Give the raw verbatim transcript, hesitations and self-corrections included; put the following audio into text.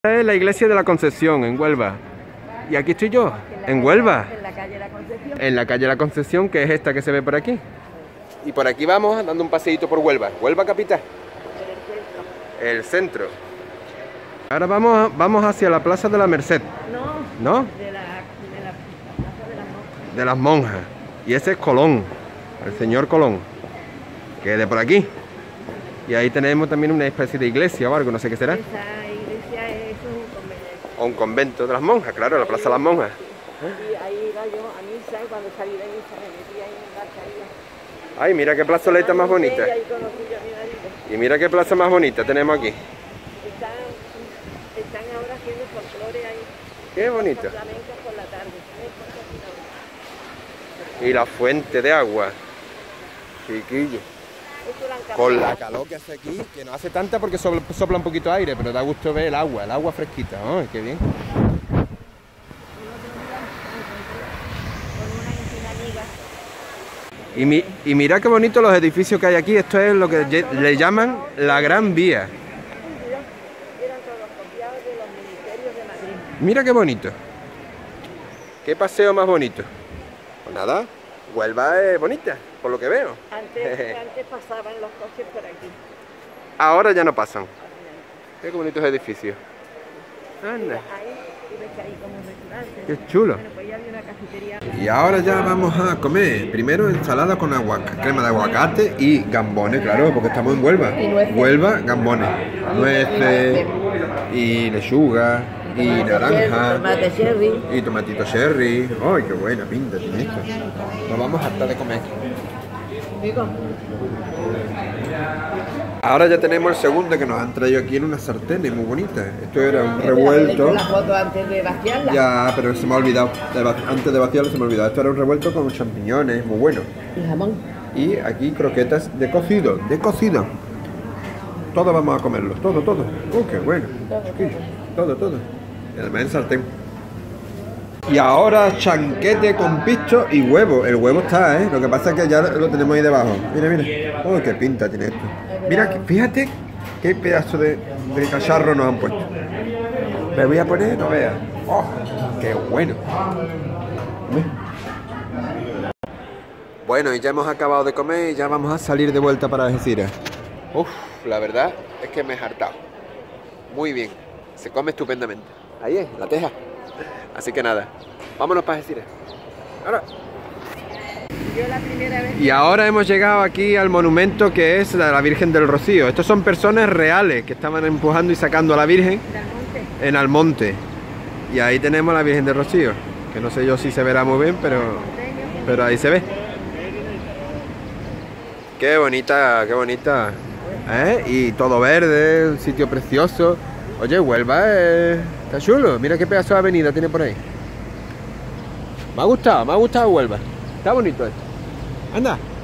Esta es la iglesia de la Concepción, en Huelva. Y aquí estoy yo, en Huelva. En la calle La Concepción. En la calle La Concepción, que es esta que se ve por aquí. Y por aquí vamos dando un paseíto por Huelva. Huelva capital. El centro. Ahora vamos, vamos hacia la Plaza de la Merced. No. ¿No? De la, de la Plaza de las Monjas. De las Monjas. Y ese es Colón, el señor Colón, que es de por aquí. Y ahí tenemos también una especie de iglesia o algo, no sé qué será. Esa iglesia es un convento. O un convento de las monjas, claro, la Plaza de las Monjas. Y ahí iba yo a misa y cuando salí de misa me metí ahí en la calle. Ay, mira qué plazoleta más bonita. Y ahí conocí yo a mi marido. Y mira qué plaza más bonita tenemos aquí. Están, están ahora haciendo folclore ahí. Qué bonito. Flamencos por la tarde. Y la fuente de agua. Chiquillo. Con la calor que hace aquí, que no hace tanta porque sopla, sopla un poquito de aire, pero da gusto ver el agua, el agua fresquita. ¡Ay, qué bien! Y, mi, y mira qué bonito los edificios que hay aquí. Esto es lo que le llaman la Gran Vía. Eran todos copiados de los ministerios de Madrid. Mira qué bonito. Qué paseo más bonito. Pues nada, Huelva es bonita, por lo que veo. Antes, antes pasaban los coches por aquí. Ahora ya no pasan. Qué bonitos edificios. Anda. Ahí, tú ves que hay como un restaurante. Qué chulo. Bueno, pues ya había una cafetería. Y ahora ya vamos a comer. Primero ensalada con agua, crema de aguacate y gambones, claro, porque estamos en Huelva. Y nueces. Huelva, gambones. Nueces y lechuga y naranja. Tomate cherry. Y tomatito cherry. ¡Ay, qué buena pinta tiene esto! Nos vamos a hartar de comer. Digo, Ahora ya tenemos el segundo que nos han traído aquí en unas sartenes muy bonitas. Esto era un revuelto. la foto antes de vaciarla. Ya, pero se me ha olvidado. De va- Antes de vaciarlo se me ha olvidado. Esto era un revuelto con champiñones, muy bueno. Y jamón. Y aquí croquetas de cocido, de cocido. Todo vamos a comerlo, todo, todo. ¡Uh, qué bueno! Chiquillo, todo, todo. Y además en sartén. Y ahora chanquete con pisto y huevo. El huevo está, ¿eh? Lo que pasa es que ya lo tenemos ahí debajo. Mira, mira. ¡Oh, qué pinta tiene esto! Mira, que- fíjate qué pedazo de, de cacharro nos han puesto. Me voy a poner, no veas. ¡Oh, qué bueno! Bueno, y ya hemos acabado de comer y ya vamos a salir de vuelta para Algeciras. Uf, la verdad es que me he hartado. Muy bien, se come estupendamente. Ahí es, la teja. Así que nada, vámonos para Algeciras. Ahora. Yo la primera vez. Y ahora hemos llegado aquí al monumento que es la Virgen del Rocío. Estos son personas reales que estaban empujando y sacando a la Virgen en Almonte. Y ahí tenemos a la Virgen del Rocío, que no sé yo si se verá muy bien, pero, pero ahí se ve. Qué bonita, qué bonita. ¿Eh? Y todo verde, un sitio precioso. Oye, Huelva eh, está chulo. Mira qué pedazo de avenida tiene por ahí. Me ha gustado, me ha gustado Huelva. Está bonito esto. Anda.